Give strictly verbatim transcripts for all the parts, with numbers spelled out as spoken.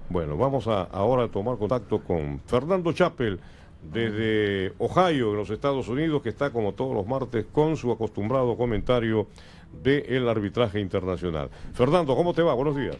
Bueno, vamos a ahora a tomar contacto con Fernando Chappell desde Ohio, en los Estados Unidos, que está como todos los martes con su acostumbrado comentario del arbitraje internacional. Fernando, ¿cómo te va? Buenos días.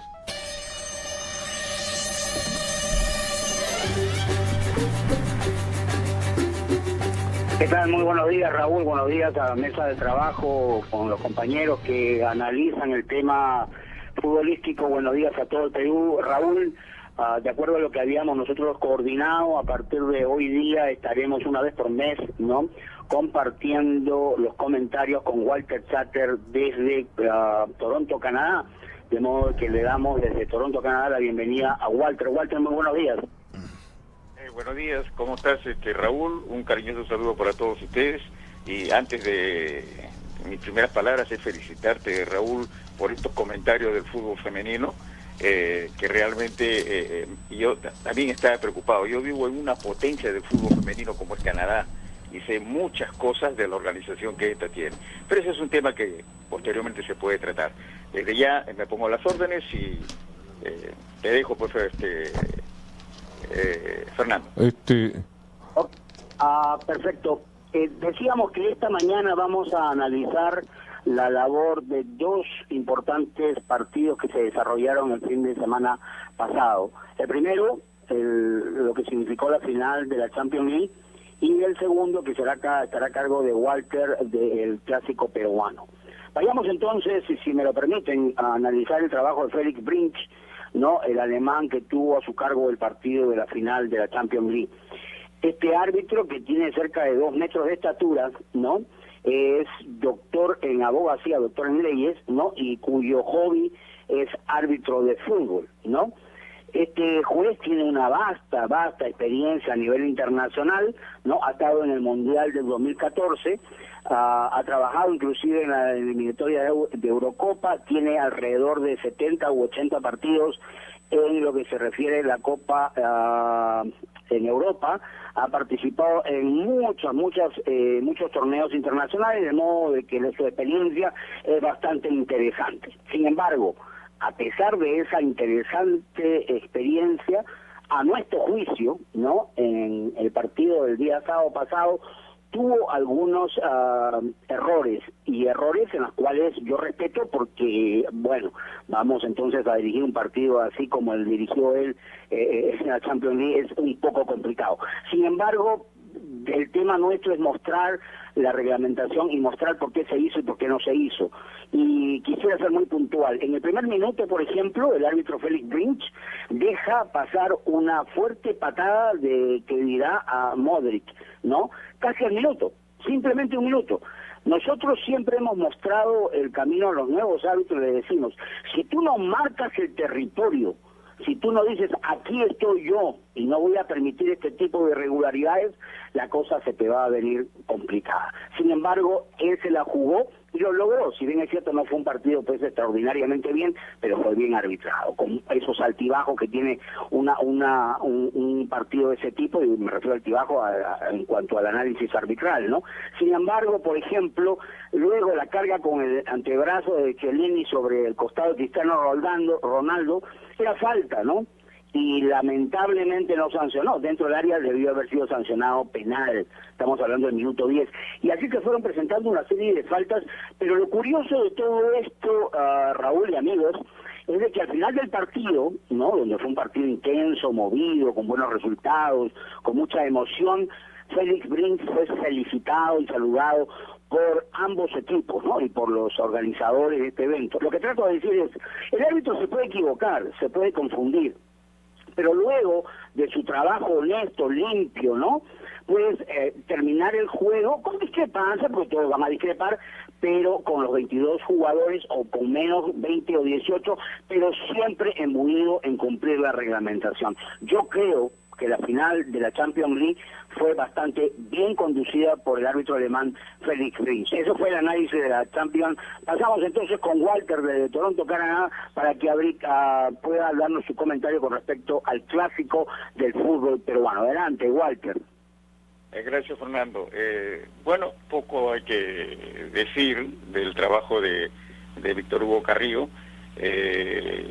¿Qué tal? Muy buenos días, Raúl. Buenos días a la mesa de trabajo con los compañeros que analizan el tema futbolístico. Buenos días a todo el Perú. Raúl, uh, de acuerdo a lo que habíamos nosotros coordinado, a partir de hoy día estaremos una vez por mes, ¿no?, compartiendo los comentarios con Walter Chatter desde uh, Toronto, Canadá. De modo que le damos desde Toronto, Canadá, la bienvenida a Walter. Walter, muy buenos días. Buenos días, ¿cómo estás, este, Raúl? Un cariñoso saludo para todos ustedes. Y antes de mis primeras palabras es felicitarte, Raúl, por estos comentarios del fútbol femenino, eh, que realmente eh, yo también estaba preocupado. Yo vivo en una potencia del fútbol femenino como es Canadá y sé muchas cosas de la organización que esta tiene. Pero ese es un tema que posteriormente se puede tratar. Desde ya eh, me pongo a las órdenes y eh, te dejo, pues, este... Eh, Fernando. Este... Oh, ah, perfecto. Eh, decíamos que esta mañana vamos a analizar la labor de dos importantes partidos que se desarrollaron el fin de semana pasado. El primero, el, lo que significó la final de la Champions League, y el segundo, que será estará a cargo de Walter, del clásico peruano. Vayamos entonces, si, si me lo permiten, a analizar el trabajo de Felix Brinch, ¿no?, el alemán que tuvo a su cargo el partido de la final de la Champions League. Este árbitro, que tiene cerca de dos metros de estatura, ¿no?, es doctor en abogacía, doctor en leyes, ¿no?, y cuyo hobby es árbitro de fútbol, ¿no? Este juez tiene una vasta, vasta experiencia a nivel internacional, ¿no? Ha estado en el Mundial del dos mil catorce, uh, ha trabajado inclusive en la eliminatoria de, de Eurocopa, tiene alrededor de setenta u ochenta partidos en lo que se refiere a la Copa uh, en Europa, ha participado en muchos, muchas, eh, muchos torneos internacionales, de modo de que su experiencia es bastante interesante. Sin embargo, a pesar de esa interesante experiencia, a nuestro juicio, ¿no?, en el partido del día sábado pasado, tuvo algunos uh, errores, y errores en los cuales yo respeto porque, bueno, vamos entonces a dirigir un partido así como el dirigió él eh, en la Champions League, es un poco complicado. Sin embargo, el tema nuestro es mostrar la reglamentación y mostrar por qué se hizo y por qué no se hizo. Y quisiera ser muy puntual. En el primer minuto, por ejemplo, el árbitro Felix Brinch deja pasar una fuerte patada de que dirá a Modric, ¿no? Casi al minuto, simplemente un minuto. Nosotros siempre hemos mostrado el camino a los nuevos árbitros, le decimos, si tú no marcas el territorio, si tú no dices, aquí estoy yo y no voy a permitir este tipo de irregularidades, la cosa se te va a venir complicada. Sin embargo, él se la jugó y lo logró. Si bien es cierto, no fue un partido pues extraordinariamente bien, pero fue bien arbitrado, con esos altibajos que tiene una una un, un partido de ese tipo, y me refiero al altibajo a, a, en cuanto al análisis arbitral, ¿no? Sin embargo, por ejemplo, luego la carga con el antebrazo de Chiellini sobre el costado de Cristiano Ronaldo, Ronaldo era falta, ¿no? Y lamentablemente no sancionó. Dentro del área debió haber sido sancionado penal. Estamos hablando del minuto diez. Y así se fueron presentando una serie de faltas, pero lo curioso de todo esto, uh, Raúl y amigos, es de que al final del partido, ¿no?, donde fue un partido intenso, movido, con buenos resultados, con mucha emoción, Felix Brinch fue felicitado y saludado por ambos equipos, ¿no?, y por los organizadores de este evento. Lo que trato de decir es, el árbitro se puede equivocar, se puede confundir, pero luego de su trabajo honesto, limpio, ¿no?, pues eh, terminar el juego con discrepancia, porque todos van a discrepar, pero con los veintidós jugadores o con menos veinte o dieciocho, pero siempre embuido en cumplir la reglamentación. Yo creo que la final de la Champions League fue bastante bien conducida por el árbitro alemán Felix Brinch. Eso fue el análisis de la Champions. Pasamos entonces con Walter de Toronto, Canadá, para que uh, pueda darnos su comentario con respecto al clásico del fútbol peruano. Adelante, Walter. Eh, gracias, Fernando. Eh, bueno, poco hay que decir del trabajo de, de Víctor Hugo Carrillo. Eh,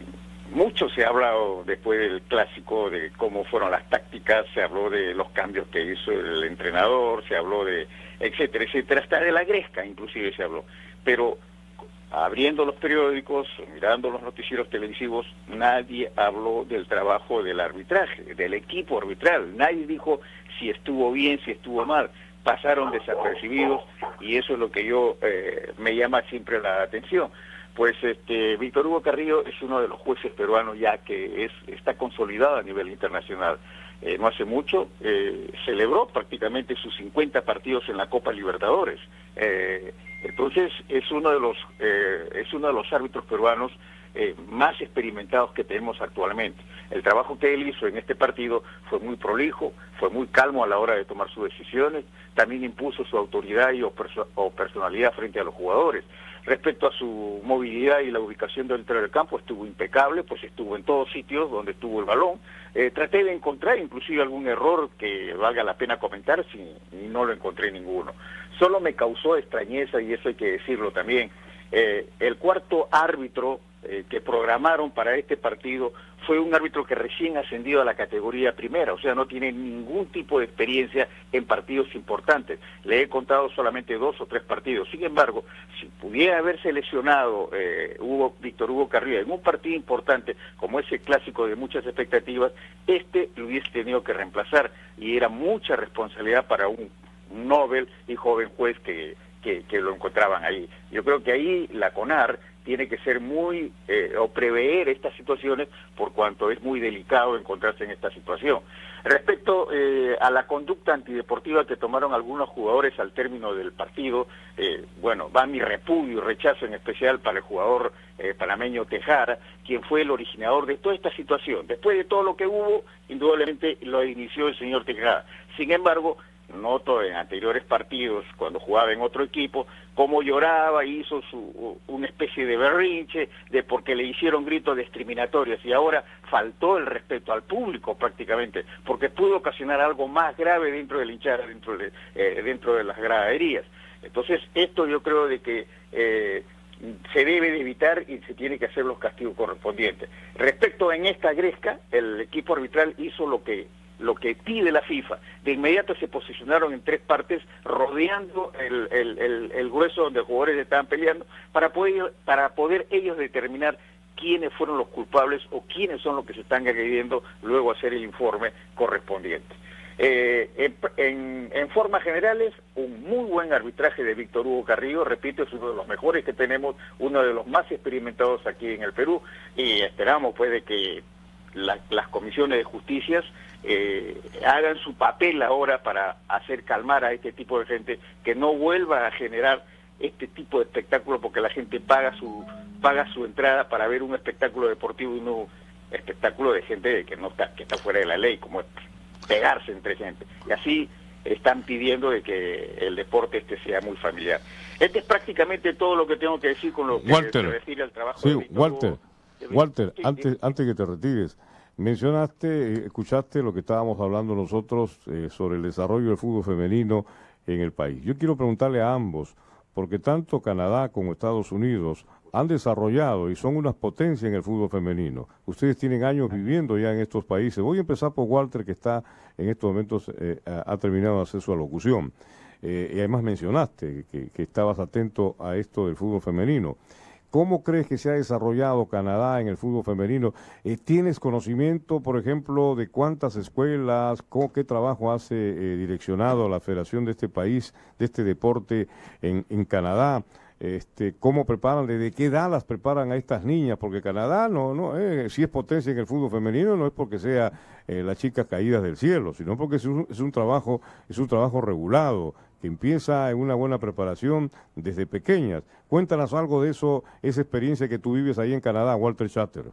mucho se ha hablado después del clásico de cómo fueron las tácticas, se habló de los cambios que hizo el entrenador, se habló de etcétera, etcétera, hasta de la gresca inclusive se habló. Pero abriendo los periódicos, mirando los noticieros televisivos, nadie habló del trabajo del arbitraje, del equipo arbitral. Nadie dijo si estuvo bien, si estuvo mal. Pasaron desapercibidos y eso es lo que yo eh, me llama siempre la atención. Pues este Víctor Hugo Carrillo es uno de los jueces peruanos ya que es está consolidado a nivel internacional. Eh, no hace mucho eh, celebró prácticamente sus cincuenta partidos en la Copa Libertadores. Eh, entonces es uno de los eh, es uno de los árbitros peruanos eh, más experimentados que tenemos actualmente. El trabajo que él hizo en este partido fue muy prolijo, fue muy calmo a la hora de tomar sus decisiones, también impuso su autoridad y o, perso o personalidad frente a los jugadores. Respecto a su movilidad y la ubicación dentro del campo, estuvo impecable, pues estuvo en todos sitios donde estuvo el balón. Eh, traté de encontrar inclusive algún error que valga la pena comentar, si, y no lo encontré ninguno. Solo me causó extrañeza, y eso hay que decirlo también, eh, el cuarto árbitro eh, que programaron para este partido fue un árbitro que recién ascendido a la categoría primera, o sea, no tiene ningún tipo de experiencia en partidos importantes. Le he contado solamente dos o tres partidos. Sin embargo, si pudiera haber seleccionado eh, Hugo, Víctor Hugo Carrillo en un partido importante, como ese clásico de muchas expectativas, este lo hubiese tenido que reemplazar, y era mucha responsabilidad para un, un Nobel y joven juez que, que, que lo encontraban ahí. Yo creo que ahí la CONAR tiene que ser muy, eh, o prever estas situaciones, por cuanto es muy delicado encontrarse en esta situación. Respecto eh, a la conducta antideportiva que tomaron algunos jugadores al término del partido, eh, bueno, va mi repudio y rechazo en especial para el jugador eh, panameño Tejada, quien fue el originador de toda esta situación. Después de todo lo que hubo, indudablemente lo inició el señor Tejada. Sin embargo, noto en anteriores partidos, cuando jugaba en otro equipo, cómo lloraba, hizo su, una especie de berrinche, de porque le hicieron gritos discriminatorios, y ahora faltó el respeto al público prácticamente, porque pudo ocasionar algo más grave dentro del hinchada, dentro de, eh, dentro de las graderías. Entonces, esto yo creo de que eh, se debe de evitar y se tiene que hacer los castigos correspondientes. Respecto en esta gresca, el equipo arbitral hizo lo que lo que pide la FIFA. De inmediato se posicionaron en tres partes, rodeando el, el, el, el grueso donde los jugadores estaban peleando, para poder, para poder ellos determinar quiénes fueron los culpables o quiénes son los que se están agrediendo, luego hacer el informe correspondiente. Eh, en, en, en formas generales, un muy buen arbitraje de Víctor Hugo Carrillo, repito, es uno de los mejores que tenemos, uno de los más experimentados aquí en el Perú, y esperamos pues de que la, las comisiones de justicias eh, hagan su papel ahora para hacer calmar a este tipo de gente, que no vuelva a generar este tipo de espectáculo, porque la gente paga su paga su entrada para ver un espectáculo deportivo y no un espectáculo de gente que no está que está fuera de la ley, como es pegarse entre gente. Y así están pidiendo de que el deporte este sea muy familiar. Este es prácticamente todo lo que tengo que decir con lo que Walter, se refiere al trabajo sí, de Víctor Walter, Hugo. Walter, Sí, antes, sí. antes que te retires, mencionaste, escuchaste lo que estábamos hablando nosotros eh, sobre el desarrollo del fútbol femenino en el país. Yo quiero preguntarle a ambos, porque tanto Canadá como Estados Unidos han desarrollado y son unas potencias en el fútbol femenino. Ustedes tienen años viviendo ya en estos países. Voy a empezar por Walter, que está en estos momentos, eh, ha terminado de hacer su alocución. Eh, y además mencionaste que, que estabas atento a esto del fútbol femenino. ¿Cómo crees que se ha desarrollado Canadá en el fútbol femenino? Eh, ¿Tienes conocimiento, por ejemplo, de cuántas escuelas, cómo, qué trabajo hace eh, direccionado la federación de este país, de este deporte en, en Canadá? Este, ¿Cómo preparan, desde qué edad las preparan a estas niñas? Porque Canadá, no, no, eh, si es potencia en el fútbol femenino, no es porque sea eh, las chicas caídas del cielo, sino porque es un, es un trabajo, es un trabajo regulado, que empieza en una buena preparación desde pequeñas. Cuéntanos algo de eso, esa experiencia que tú vives ahí en Canadá, Walter Chatter.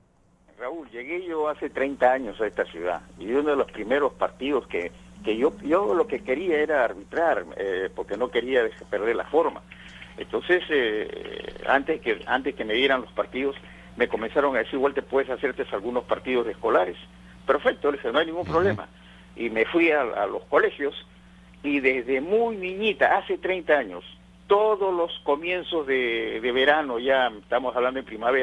Raúl, llegué yo hace treinta años a esta ciudad, y uno de los primeros partidos que, que yo, yo lo que quería era arbitrar, eh, porque no quería perder la forma. Entonces, eh, antes que antes que me dieran los partidos, me comenzaron a decir, Walter, puedes hacerte algunos partidos escolares. Perfecto, le dije, no hay ningún problema. Y me fui a, a los colegios, y desde muy niñita, hace treinta años, todos los comienzos de, de verano, ya estamos hablando de primavera,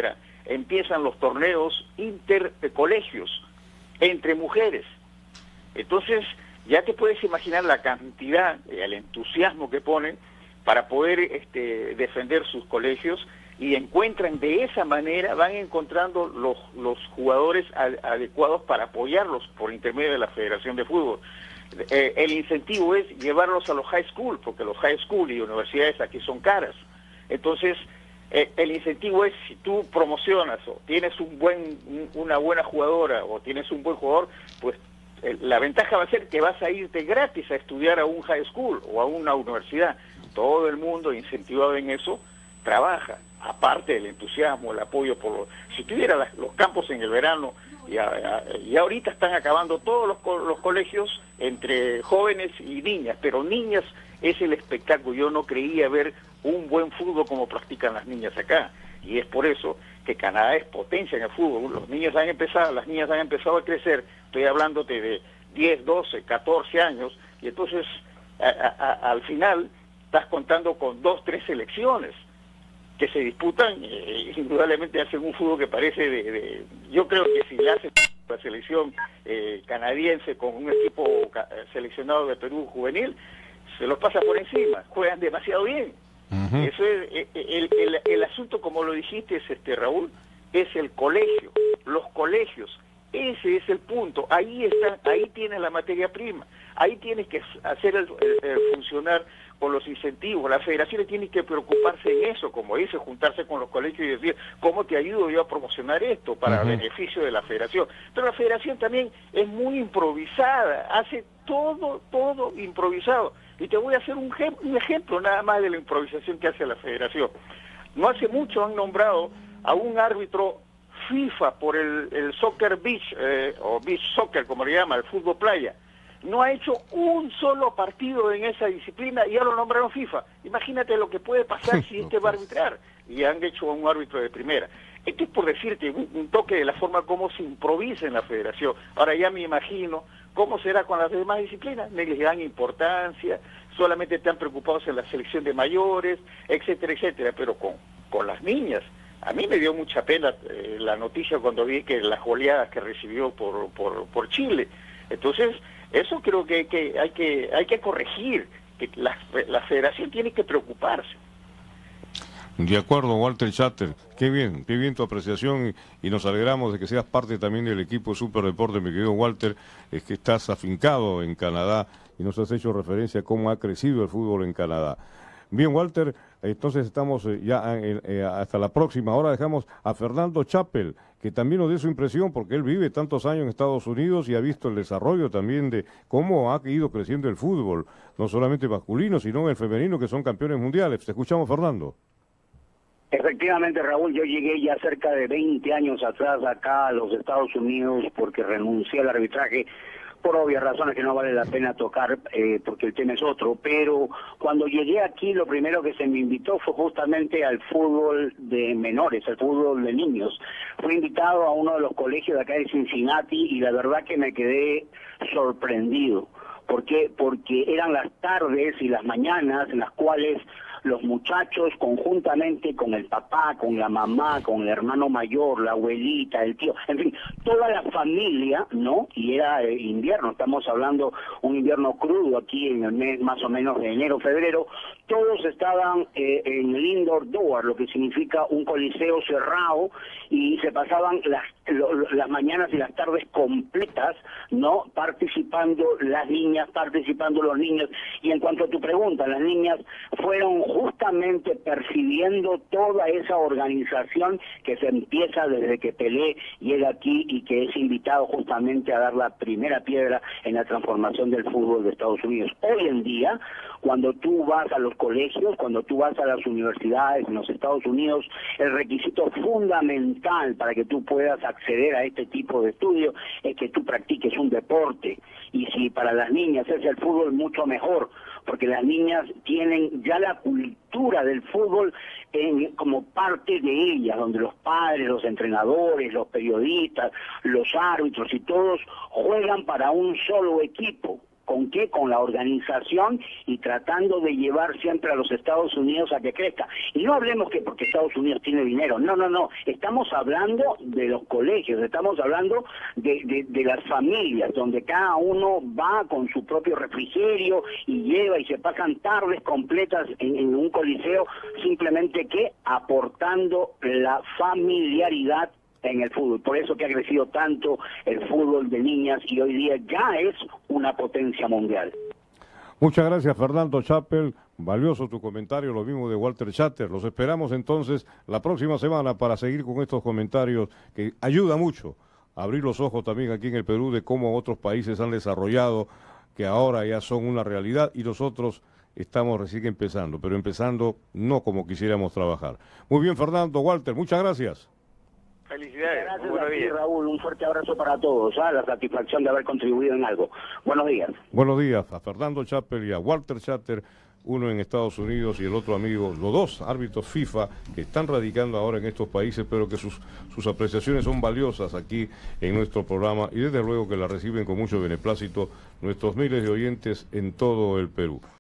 empiezan los torneos intercolegios entre mujeres. Entonces, ya te puedes imaginar la cantidad, el entusiasmo que ponen para poder este, defender sus colegios, y encuentran de esa manera, van encontrando los, los jugadores ad, adecuados para apoyarlos por intermedio de la Federación de Fútbol. Eh, el incentivo es llevarlos a los high school, porque los high school y universidades aquí son caras. Entonces, eh, el incentivo es, si tú promocionas o tienes un buen, una buena jugadora o tienes un buen jugador, pues eh, la ventaja va a ser que vas a irte gratis a estudiar a un high school o a una universidad. Todo el mundo incentivado en eso trabaja, aparte del entusiasmo, el apoyo por los... Si tuviera las, los campos en el verano, y, a, y ahorita están acabando todos los, los colegios entre jóvenes y niñas, pero niñas es el espectáculo. Yo no creía ver un buen fútbol como practican las niñas acá, y es por eso que Canadá es potencia en el fútbol. Los niños han empezado, las niñas han empezado a crecer, estoy hablándote de diez, doce, catorce años, y entonces a, a, al final estás contando con dos, tres selecciones que se disputan, eh, indudablemente hacen un fútbol que parece de, de... Yo creo que si le hacen la selección eh, canadiense con un equipo seleccionado de Perú juvenil, se los pasa por encima, juegan demasiado bien. Uh-huh. Eso es el, el, el asunto, como lo dijiste, es este Raúl, es el colegio, los colegios, ese es el punto, ahí está, ahí tienes la materia prima, ahí tienes que hacer el, el, el funcionar con los incentivos. Las federaciones tienen que preocuparse en eso, como dice, juntarse con los colegios y decir, ¿cómo te ayudo yo a promocionar esto para uh-huh. beneficio de la federación? Pero la federación también es muy improvisada, hace todo, todo improvisado. Y te voy a hacer un, un ejemplo nada más de la improvisación que hace la federación. No hace mucho han nombrado a un árbitro FIFA por el, el soccer beach, eh, o beach soccer, como le llama, el fútbol playa. No ha hecho un solo partido en esa disciplina y ya lo nombraron FIFA. Imagínate lo que puede pasar si este va a arbitrar. Y han hecho a un árbitro de primera. Esto es por decirte un, un toque de la forma como se improvisa en la federación. Ahora ya me imagino cómo será con las demás disciplinas. No les dan importancia, solamente están preocupados en la selección de mayores, etcétera, etcétera. Pero con, con las niñas, a mí me dio mucha pena eh, la noticia cuando vi que las goleadas que recibió por, por, por Chile. Entonces, eso creo que hay que, hay que, hay que corregir, que la, la federación tiene que preocuparse. De acuerdo, Walter Chatter, qué bien, qué bien tu apreciación, y, y nos alegramos de que seas parte también del equipo Superdeporte, mi querido Walter, es que estás afincado en Canadá y nos has hecho referencia a cómo ha crecido el fútbol en Canadá. Bien, Walter, entonces estamos ya eh, eh, hasta la próxima. Ahora dejamos a Fernando Chappell, que también nos dé su impresión, porque él vive tantos años en Estados Unidos y ha visto el desarrollo también de cómo ha ido creciendo el fútbol, no solamente masculino, sino el femenino, que son campeones mundiales. Te escuchamos, Fernando. Efectivamente, Raúl, yo llegué ya cerca de veinte años atrás acá a los Estados Unidos porque renuncié al arbitraje por obvias razones que no vale la pena tocar eh, porque el tema es otro, pero cuando llegué aquí lo primero que se me invitó fue justamente al fútbol de menores, al fútbol de niños. Fui invitado a uno de los colegios de acá de Cincinnati y la verdad que me quedé sorprendido. ¿Por qué? Porque eran las tardes y las mañanas en las cuales los muchachos conjuntamente con el papá, con la mamá, con el hermano mayor, la abuelita, el tío, en fin, toda la familia, ¿no? Y era eh, invierno, estamos hablando un invierno crudo aquí en el mes más o menos de enero, febrero, todos estaban eh, en el indoor door, lo que significa un coliseo cerrado, y se pasaban las, lo, las mañanas y las tardes completas, ¿no? Participando las niñas, participando los niños, y en cuanto a tu pregunta, las niñas fueron justamente percibiendo toda esa organización que se empieza desde que Pelé llega aquí y que es invitado justamente a dar la primera piedra en la transformación del fútbol de Estados Unidos. Hoy en día, cuando tú vas a los colegios, cuando tú vas a las universidades en los Estados Unidos, el requisito fundamental para que tú puedas acceder a este tipo de estudio es que tú practiques un deporte. Y si para las niñas es el fútbol, mucho mejor, porque las niñas tienen ya la cultura del fútbol en, como parte de ellas, donde los padres, los entrenadores, los periodistas, los árbitros y todos juegan para un solo equipo, ¿con qué? Con la organización y tratando de llevar siempre a los Estados Unidos a que crezca. Y no hablemos que porque Estados Unidos tiene dinero, no, no, no, estamos hablando de los colegios, estamos hablando de, de, de las familias, donde cada uno va con su propio refrigerio y lleva y se pasan tardes completas en, en un coliseo, simplemente que aportando la familiaridad en el fútbol. Por eso que ha crecido tanto el fútbol de niñas y hoy día ya es una potencia mundial. Muchas gracias, Fernando Chappell. Valioso tu comentario, lo mismo de Walter Chatter. Los esperamos entonces la próxima semana para seguir con estos comentarios que ayuda mucho a abrir los ojos también aquí en el Perú de cómo otros países han desarrollado, que ahora ya son una realidad y nosotros estamos recién empezando, pero empezando no como quisiéramos trabajar. Muy bien, Fernando, Walter, muchas gracias. Felicidades. Gracias Buenos a ti, días. Raúl. Un fuerte abrazo para todos. ¿Ah? La satisfacción de haber contribuido en algo. Buenos días. Buenos días a Fernando Chappell y a Walter Chatter, uno en Estados Unidos y el otro amigo, los dos árbitros FIFA que están radicando ahora en estos países, pero que sus, sus apreciaciones son valiosas aquí en nuestro programa y desde luego que la reciben con mucho beneplácito nuestros miles de oyentes en todo el Perú.